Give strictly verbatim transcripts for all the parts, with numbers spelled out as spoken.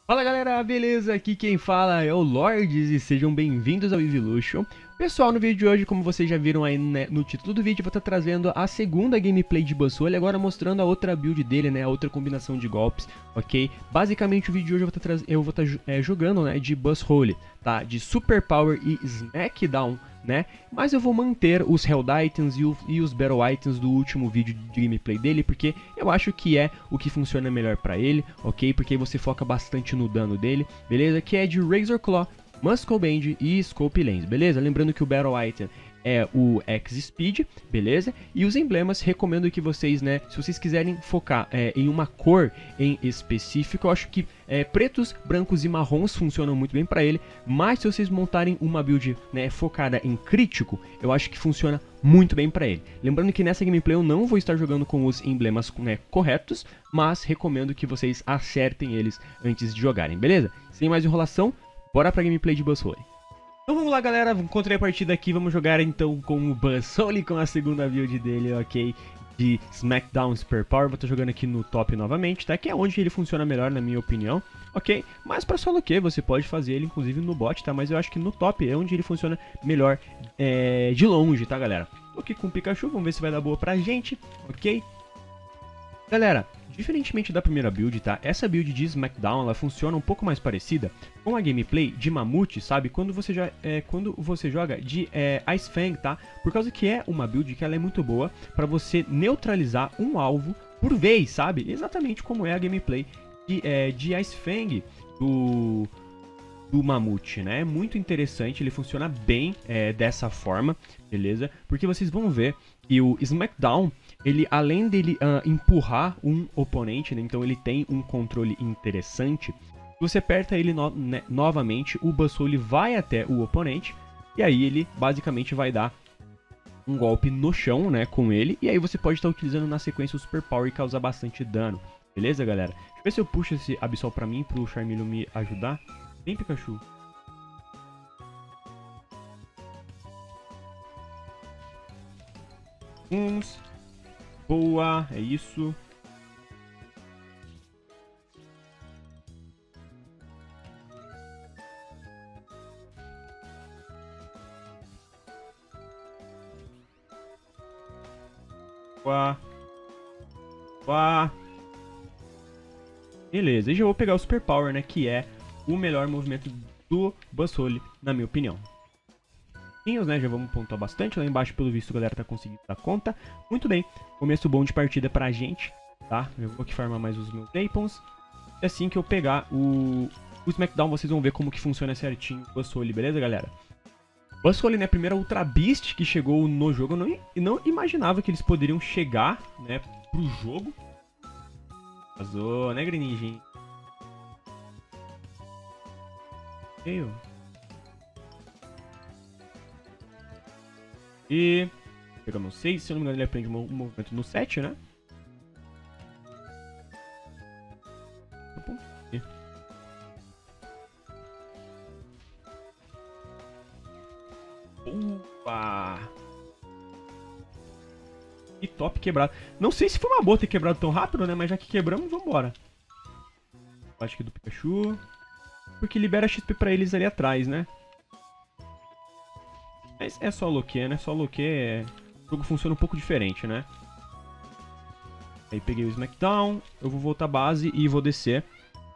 Fala galera, beleza? Aqui quem fala é o Lords e sejam bem-vindos ao Evolution. Pessoal, no vídeo de hoje, como vocês já viram aí, né, no título do vídeo, eu vou estar trazendo a segunda gameplay de Buzzwole, agora mostrando a outra build dele, né, a outra combinação de golpes, ok? Basicamente o vídeo de hoje eu vou estar, eu vou estar é, jogando, né, de Buzzwole, tá? De Super Power e Smackdown, né? Mas eu vou manter os Held Items e, o, e os Battle Items do último vídeo de gameplay dele, porque eu acho que é o que funciona melhor pra ele, ok? Porque aí você foca bastante no dano dele, beleza? Que é de Razor Claw, Muscle Band e Scope Lens, beleza? Lembrando que o Battle Item é o X-Speed, beleza? E os emblemas, recomendo que vocês, né, se vocês quiserem focar é, em uma cor em específico, eu acho que é, pretos, brancos e marrons funcionam muito bem para ele, mas se vocês montarem uma build, né, focada em crítico, eu acho que funciona muito bem para ele. Lembrando que nessa gameplay eu não vou estar jogando com os emblemas, né, corretos, mas recomendo que vocês acertem eles antes de jogarem, beleza? Sem mais enrolação, bora pra gameplay de Buzzwole. Então vamos lá galera, encontrei a partida aqui, vamos jogar então com o Buzzwole, com a segunda build dele, ok? De Smackdown Super Power, vou estar jogando aqui no top novamente, tá? Que é onde ele funciona melhor na minha opinião, ok? Mas pra solo Q você pode fazer ele inclusive no bot, tá? Mas eu acho que no top é onde ele funciona melhor é, de longe, tá galera? Tô aqui com o Pikachu, vamos ver se vai dar boa pra gente, ok? Galera, diferentemente da primeira build, tá? Essa build de Smackdown, ela funciona um pouco mais parecida com a gameplay de Mamute, sabe? Quando você, já, é, quando você joga de é, Ice Fang, tá? Por causa que é uma build que ela é muito boa pra você neutralizar um alvo por vez, sabe? Exatamente como é a gameplay de, é, de Ice Fang do... do Mamute, né? É muito interessante, ele funciona bem é, dessa forma, beleza? Porque vocês vão ver que o Smackdown, ele além dele uh, empurrar um oponente, né? Então ele tem um controle interessante. Você aperta ele no né, novamente, o Buzzwole vai até o oponente e aí ele basicamente vai dar um golpe no chão, né, com ele, e aí você pode estar utilizando na sequência o Super Power e causar bastante dano. Beleza, galera? Deixa eu ver se eu puxo esse Absol pra mim, pro Charmeleon me ajudar. Vem, Pikachu. Uns. Boa, é isso. Boa. Boa. Beleza, e já vou pegar o Super Power, né, que é o melhor movimento do Buzzwole, na minha opinião. Né, já vamos pontuar bastante, lá embaixo pelo visto a galera tá conseguindo dar conta. Muito bem, começo bom de partida pra gente, tá? Eu vou aqui farmar mais os meus Weapons. E assim que eu pegar o, o Smackdown, vocês vão ver como que funciona certinho o Buzzwole, beleza, galera? Buzzwole, né, a primeira Ultra Beast que chegou no jogo, eu não, não imaginava que eles poderiam chegar, né, pro jogo. Vazou, né, Greninja? Eu... E pegamos seis, se eu não me engano ele aprende um movimento no sete, né? Opa! E top quebrado. Não sei se foi uma boa ter quebrado tão rápido, né? Mas já que quebramos, vambora. Acho que do Pikachu. Porque libera X P pra eles ali atrás, né? Mas é só Loque, né? Só Loque é... O jogo funciona um pouco diferente, né? Aí peguei o Smackdown. Eu vou voltar à base e vou descer.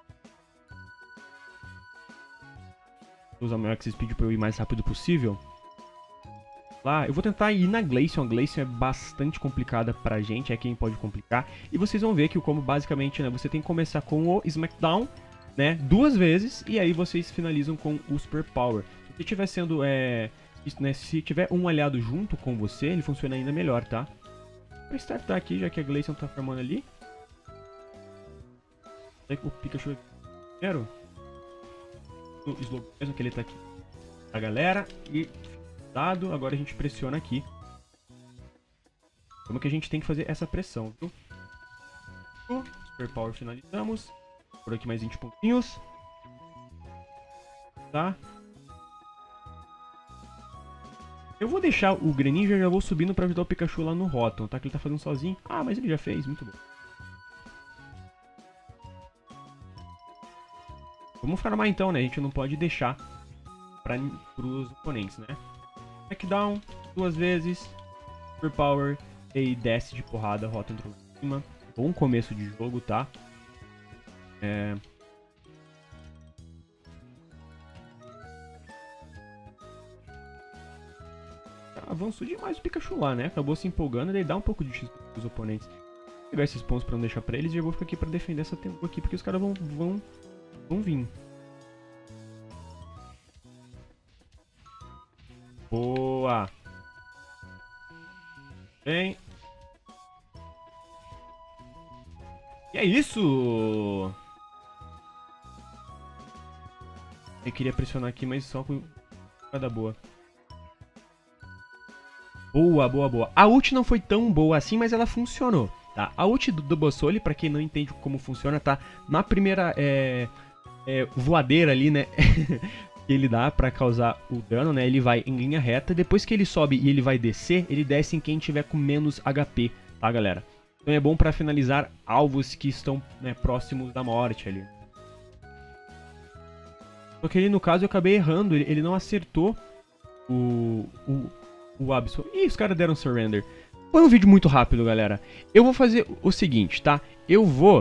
Vou usar o meu X-Speed pra eu ir mais rápido possível. Lá, eu vou tentar ir na Glaceon. A Glaceon é bastante complicada pra gente, é quem pode complicar. E vocês vão ver que o combo basicamente, né? Você tem que começar com o Smackdown, né? Duas vezes. E aí vocês finalizam com o Super Power. Se você estiver sendo... É... Né, se tiver um aliado junto com você, ele funciona ainda melhor, tá? Vou startar aqui, já que a Glaceon tá formando ali. O Pikachu primeiro. O Slowpoke mesmo que ele tá aqui. A galera. E dado, agora a gente pressiona aqui. Como que a gente tem que fazer essa pressão, viu? Super Power finalizamos. Por aqui mais vinte pontinhos. Tá? Eu vou deixar o Greninja e já vou subindo pra ajudar o Pikachu lá no Rotom, tá? Que ele tá fazendo sozinho. Ah, mas ele já fez, muito bom. Vamos farmar então, né? A gente não pode deixar para os oponentes, né? Knockdown, duas vezes. Superpower. E desce de porrada, rota entrou em cima. Bom começo de jogo, tá? É... Avançou demais o Pikachu lá, né? Acabou se empolgando, ele dá um pouco de X pros oponentes. Vou pegar esses pontos pra não deixar pra eles e eu vou ficar aqui pra defender essa tempo aqui, porque os caras vão, vão, vão vir. Boa! Vem! E é isso! Eu queria pressionar aqui, mas só com cada boa. Boa, boa, boa. A ult não foi tão boa assim, mas ela funcionou, tá? A ult do, do Bossoli, pra quem não entende como funciona, tá? Na primeira é, é, voadeira ali, né? Que ele dá pra causar o dano, né? Ele vai em linha reta. Depois que ele sobe e ele vai descer, ele desce em quem tiver com menos H P, tá, galera? Então é bom pra finalizar alvos que estão, né, próximos da morte ali. Só que ele, no caso, eu acabei errando. Ele, ele não acertou o... o O Absol. Ih, os caras deram surrender. Foi um vídeo muito rápido, galera. Eu vou fazer o seguinte, tá? Eu vou...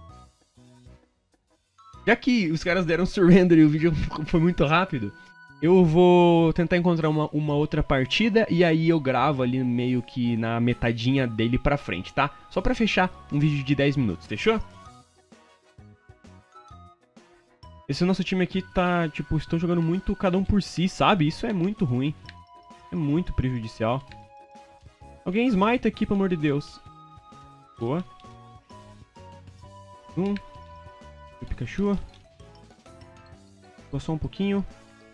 Já que os caras deram surrender e o vídeo foi muito rápido, eu vou tentar encontrar uma, uma outra partida e aí eu gravo ali meio que na metadinha dele pra frente, tá? Só pra fechar um vídeo de dez minutos, fechou? Esse nosso time aqui tá, tipo, estão jogando muito cada um por si, sabe? Isso é muito ruim. É muito prejudicial. Alguém smite aqui, pelo amor de Deus. Boa. Um. O Pikachu. Vou só um pouquinho.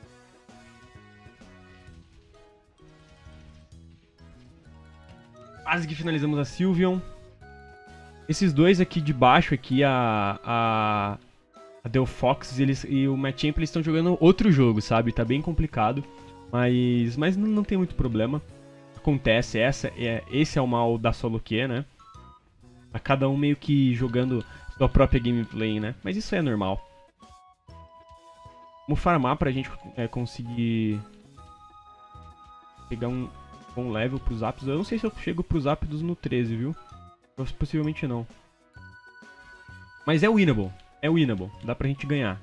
Quase que finalizamos a Sylveon. Esses dois aqui de baixo, aqui, a... A, a Delphox eles, e o Machamp, eles estão jogando outro jogo, sabe? Tá bem complicado. Mas, mas não, não tem muito problema. Acontece, essa é, esse é o mal da solo Q, né? A cada um meio que jogando sua própria gameplay, né? Mas isso é normal. Vamos farmar pra gente é, conseguir pegar um bom level pros Zapdos. Eu não sei se eu chego pros Zapdos no treze, viu? Possivelmente não. Mas é winnable. É winnable. Dá pra gente ganhar.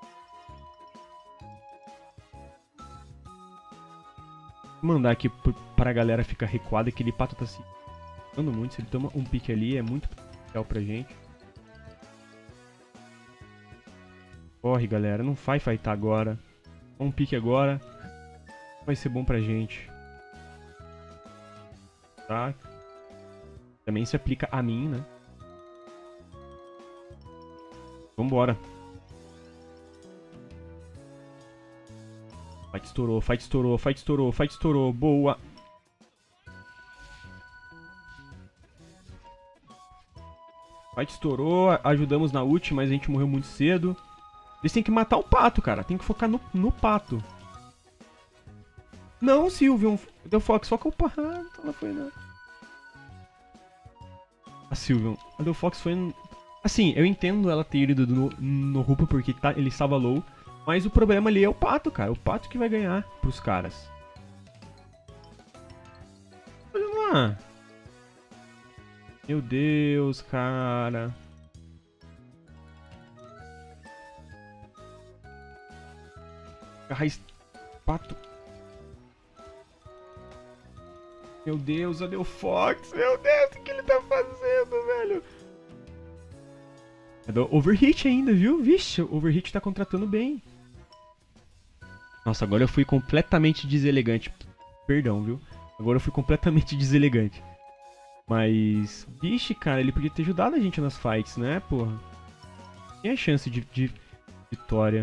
Vou mandar aqui pra galera ficar recuada. Aquele pato tá se dando muito. Se ele toma um pique ali, é muito legal pra gente. Corre, galera. Não vai fightar agora. Um pique agora. Vai ser bom pra gente. Tá? Também se aplica a mim, né? Vambora. Fight estourou, fight estourou, fight estourou, fight estourou. Boa. Fight estourou, ajudamos na ult, mas a gente morreu muito cedo. Eles têm que matar o pato, cara. Tem que focar no, no pato. Não, Sylveon. Deu foco só com o pato. Ah, então não foi não. A Sylveon. A Delphox foi... Assim, eu entendo ela ter ido no, no Rupo porque tá, ele estava low. Mas o problema ali é o pato, cara. O pato que vai ganhar pros caras. Olha lá. Meu Deus, cara. Raiz... Pato. Meu Deus, a Delphox. Meu Deus, o que ele tá fazendo, velho? É do Overhit ainda, viu? Vixe, o Overhit tá contratando bem. Nossa, agora eu fui completamente deselegante. Perdão, viu? Agora eu fui completamente deselegante. Mas... Vixe, cara, ele podia ter ajudado a gente nas fights, né, porra? Tem a chance de, de vitória.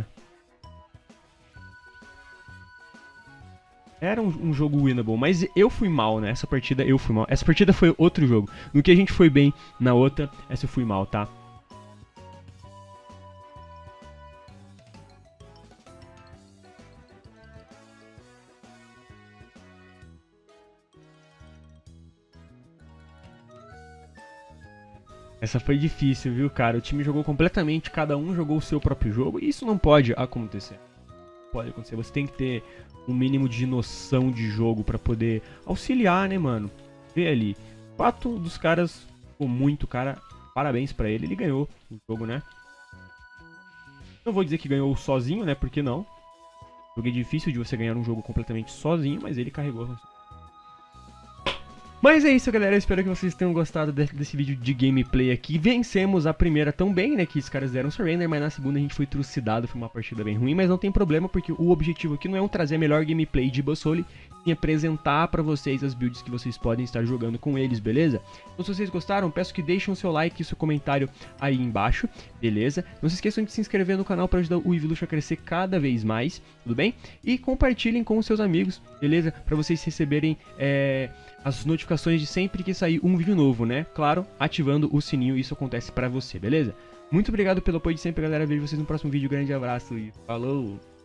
Era um, um jogo winnable, mas eu fui mal, né? Essa partida eu fui mal. Essa partida foi outro jogo. No que a gente foi bem na outra, essa eu fui mal, tá? Essa foi difícil, viu, cara? O time jogou completamente, cada um jogou o seu próprio jogo, e isso não pode acontecer. Pode acontecer, você tem que ter um mínimo de noção de jogo pra poder auxiliar, né, mano? Vê ali, o fato dos caras ficou muito, cara, parabéns pra ele, ele ganhou o jogo, né? Não vou dizer que ganhou sozinho, né, porque não. Jogo é difícil de você ganhar um jogo completamente sozinho, mas ele carregou. Mas é isso, galera, eu espero que vocês tenham gostado desse, desse vídeo de gameplay aqui. Vencemos a primeira tão bem, né, que os caras deram surrender, mas na segunda a gente foi trucidado, foi uma partida bem ruim, mas não tem problema, porque o objetivo aqui não é um trazer a melhor gameplay de Buzzole, e apresentar pra vocês as builds que vocês podem estar jogando com eles, beleza? Então se vocês gostaram, peço que deixem o seu like e o seu comentário aí embaixo, beleza? Não se esqueçam de se inscrever no canal pra ajudar o Evilution a crescer cada vez mais, tudo bem? E compartilhem com os seus amigos, beleza? Pra vocês receberem é, as notificações de sempre que sair um vídeo novo, né? Claro, ativando o sininho, isso acontece pra você, beleza? Muito obrigado pelo apoio de sempre, galera. Vejo vocês no próximo vídeo. Grande abraço e falou!